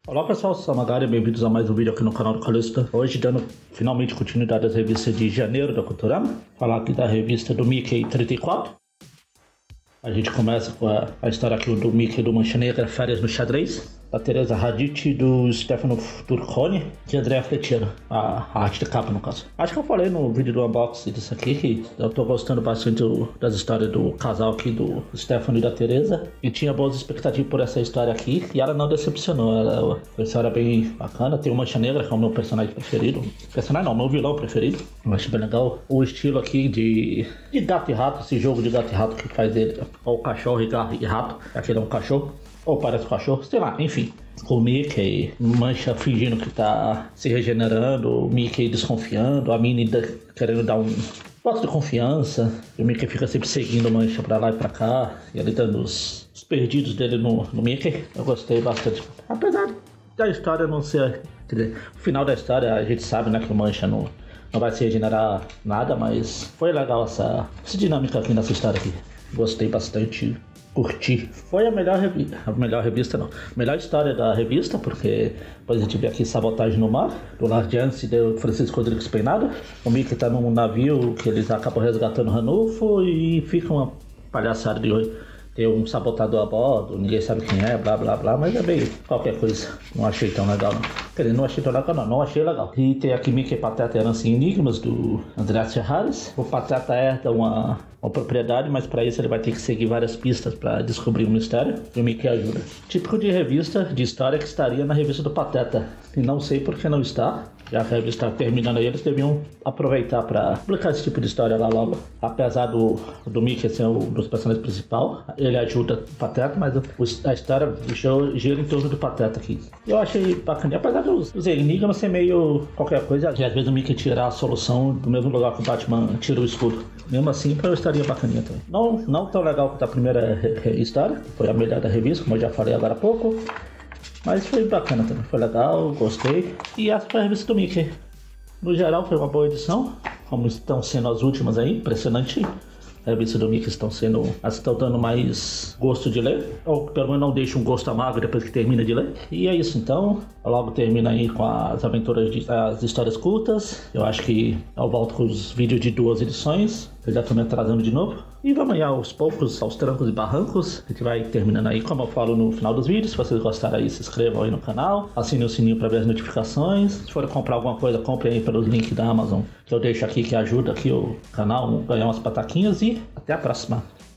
Olá pessoal, sou Magari, bem-vindos a mais um vídeo aqui no canal do Calista. Hoje dando finalmente continuidade às revistas de janeiro da Culturama. Falar aqui da revista do Mickey 34. A gente começa com a história aqui do Mickey do Mancha Negra, Férias no Xadrez, da Teresa Radicchi, do Stefano Turconi e Andrea Flettiero, a arte de capa no caso. Acho que eu falei no vídeo do unboxing disso aqui que eu tô gostando bastante das histórias do casal aqui, do Stefano e da Teresa, e tinha boas expectativas por essa história aqui, e ela não decepcionou. Ela foi uma história bem bacana. Tem o Mancha Negra, que é o meu personagem preferido. Personagem não, meu vilão preferido. Eu acho bem legal o estilo aqui de gato e rato, esse jogo de gato e rato que faz ele, ou cachorro e rato. Aquele é um cachorro, ou parece um cachorro, sei lá, enfim. O Mickey, Mancha fingindo que tá se regenerando, o Mickey desconfiando, a Minnie querendo dar um voto de confiança, e o Mickey fica sempre seguindo o Mancha pra lá e pra cá, e ele dando os perdidos dele no Mickey. Eu gostei bastante. Apesar da história não ser... Quer dizer, o final da história a gente sabe, né, que o Mancha não vai se regenerar nada, mas foi legal essa dinâmica aqui nessa história aqui. Gostei bastante, curti. Foi a melhor história da revista, porque depois a gente vê aqui Sabotagem no Mar, do Lars Jans e do Francisco Rodrigues Peinado. O Mickey tá num navio que eles acabam resgatando o Ranulfo e fica uma palhaçada de ter um sabotador a bordo, ninguém sabe quem é, blá blá blá, mas é bem qualquer coisa. Não achei tão legal não. Quer dizer, não achei tão legal não achei legal. E tem aqui Mickey, Pateta e Herança em Enigmas, do André Ferraris. O Pateta herda uma propriedade, mas para isso ele vai ter que seguir várias pistas para descobrir um mistério, e o Mickey ajuda. Típico de revista de história que estaria na revista do Pateta, e não sei por que não está. Já que a revista está terminando aí, eles deviam aproveitar para publicar esse tipo de história lá logo. Apesar do Mickey ser um dos personagens principais, ele ajuda o Pateta, mas a história gira em torno do Pateta aqui. Eu achei bacana, apesar dos enigmas ser meio qualquer coisa, e às vezes o Mickey tirar a solução do mesmo lugar que o Batman tira o escudo. Mesmo assim, eu estaria bacaninha também. Não tão legal quanto a primeira história, foi a melhor da revista, como eu já falei agora há pouco. Mas foi bacana também, foi legal, gostei. E essa foi a revista do Mickey. No geral foi uma boa edição, como estão sendo as últimas aí, impressionante. A revista do Mickey estão dando mais gosto de ler, ou pelo menos não deixa um gosto amargo depois que termina de ler. E é isso então, logo termina aí com as aventuras, as histórias curtas. Eu acho que eu volto com os vídeos de 2 edições, eu já estou me atrasando de novo. E vamos aí aos poucos, aos trancos e barrancos. A gente vai terminando aí, como eu falo no final dos vídeos. Se vocês gostaram aí, se inscrevam aí no canal, assinem o sininho para ver as notificações. Se forem comprar alguma coisa, comprem aí pelos links da Amazon, que eu deixo aqui, que ajuda aqui o canal a ganhar umas pataquinhas. E até a próxima.